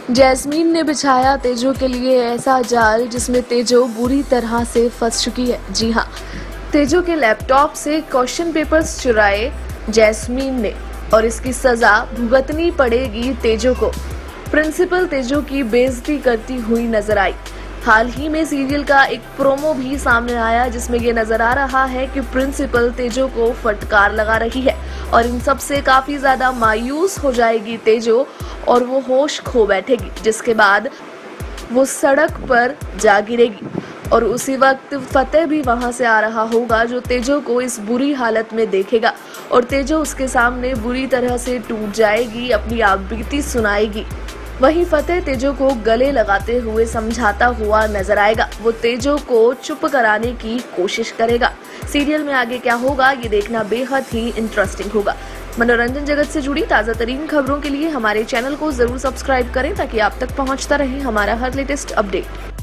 Jasmine ने बिछाया तेजो के लिए ऐसा जाल जिसमें तेजो बुरी तरह से फंस चुकी है। जी हाँ, तेजो के लैपटॉप से क्वेश्चन पेपर्स चुराए जैस्मीन ने और इसकी सजा भुगतनी पड़ेगी तेजो को। प्रिंसिपल तेजो की बेइज्जती करती हुई नजर आई। हाल ही में सीरियल का एक प्रोमो भी सामने आया जिसमें ये नजर आ रहा है कि प्रिंसिपल तेजो को फटकार लगा रही है और इन सब से काफी ज्यादा मायूस हो जाएगी तेजो और वो होश खो बैठेगी, जिसके बाद वो सड़क पर जा गिरेगी और उसी वक्त फतेह भी वहां से आ रहा होगा जो तेजो को इस बुरी हालत में देखेगा और तेजो उसके सामने बुरी तरह से टूट जाएगी, अपनी आपबीती सुनाएगी। वहीं फतेह तेजो को गले लगाते हुए समझाता हुआ नजर आएगा। वो तेजो को चुप कराने की कोशिश करेगा। सीरियल में आगे क्या होगा ये देखना बेहद ही इंटरेस्टिंग होगा। मनोरंजन जगत से जुड़ी ताजा तरीन खबरों के लिए हमारे चैनल को जरूर सब्सक्राइब करें ताकि आप तक पहुंचता रहे हमारा हर लेटेस्ट अपडेट।